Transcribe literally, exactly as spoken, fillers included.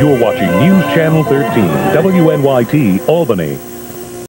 You're watching News Channel thirteen, W N Y T, Albany.